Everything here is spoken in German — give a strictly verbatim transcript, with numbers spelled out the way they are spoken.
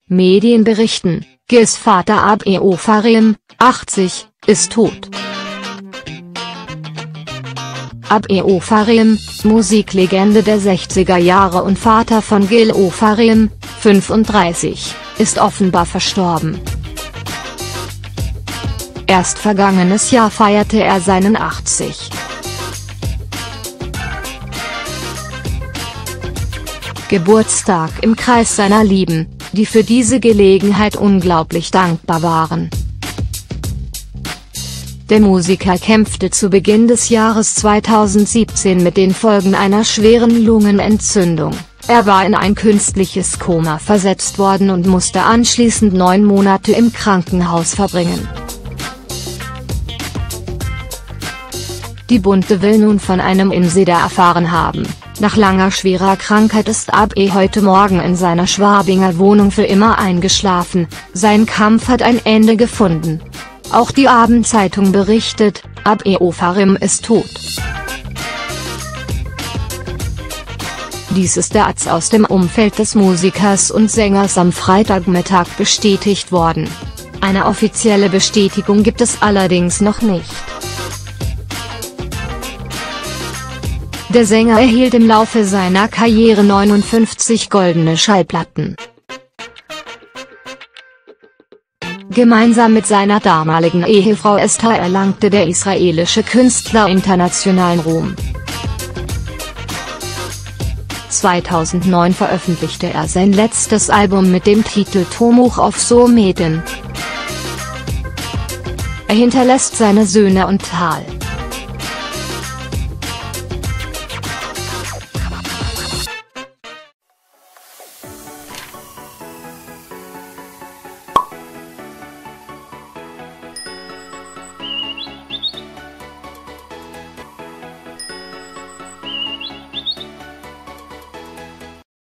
Medien berichten, Gils Vater Abe Ofarim, achtzig, ist tot. Abe Ofarim, Musiklegende der sechziger Jahre und Vater von Gil Ofarim, fünfunddreißig, ist offenbar verstorben. Erst vergangenes Jahr feierte er seinen achtzig. Geburtstag im Kreis seiner Lieben, die für diese Gelegenheit unglaublich dankbar waren. Der Musiker kämpfte zu Beginn des Jahres zweitausendsiebzehn mit den Folgen einer schweren Lungenentzündung. Er war in ein künstliches Koma versetzt worden und musste anschließend neun Monate im Krankenhaus verbringen. Die Bunte will nun von einem Insider erfahren haben: Nach langer schwerer Krankheit ist Abe heute Morgen in seiner Schwabinger Wohnung für immer eingeschlafen, sein Kampf hat ein Ende gefunden. Auch die Abendzeitung berichtet, Abe Ofarim ist tot. Dies ist der Arzt aus dem Umfeld des Musikers und Sängers am Freitagmittag bestätigt worden. Eine offizielle Bestätigung gibt es allerdings noch nicht. Der Sänger erhielt im Laufe seiner Karriere neunundfünfzig goldene Schallplatten. Gemeinsam mit seiner damaligen Ehefrau Esther erlangte der israelische Künstler internationalen Ruhm. zweitausendneun veröffentlichte er sein letztes Album mit dem Titel Tomuch auf So Meten. Er hinterlässt seine Söhne und Tal.